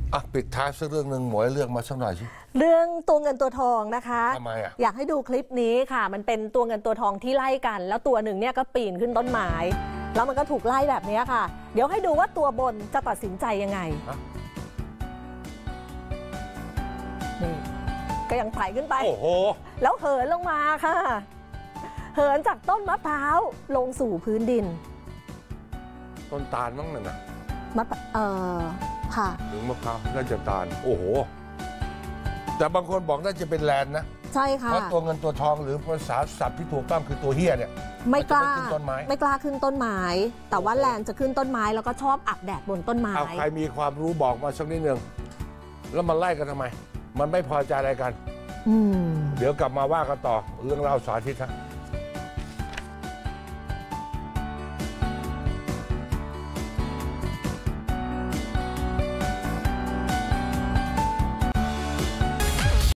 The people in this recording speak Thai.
ปิดท้ายสักเรื่องหนึ่งหมวยเรื่องมาสักหน่อยสิเรื่องตัวเงินตัวทองนะคะทำไมอยากให้ดูคลิปนี้ค่ะมันเป็นตัวเงินตัวทองที่ไล่กันแล้วตัวหนึ่งเนี่ยก็ปีนขึ้นต้นไม้แล้วมันก็ถูกไล่แบบนี้ค่ะเดี๋ยวให้ดูว่าตัวบนจะตัดสินใจยังไงนี่ก็ยังไต่ขึ้นไปโอ้โหแล้วเหินลงมาค่ะเหินจากต้นมะพร้าวลงสู่พื้นดินต้นตาลมั้งน่ะค่ะหรือมะพร้าวน่าจะตาลโอ้โหแต่บางคนบอกน่าจะเป็นแลนนะใช่ค่ะเพราะตัวเงินตัวทองหรือภาษาศัพท์ที่ถูกต้องคือตัวเฮียเนี่ยไม่กล้าขึ้นต้นไม้ไม่กล้าขึ้นต้นไม้แต่ว่าแลนจะขึ้นต้นไม้แล้วก็ชอบอาบแดดบนต้นไม้เอาใครมีความรู้บอกมาสักนิดนึงแล้วมันไล่กันทำไมมันไม่พอใจอะไรกันเดี๋ยวกลับมาว่ากันต่อเรื่องเล่าสาธิต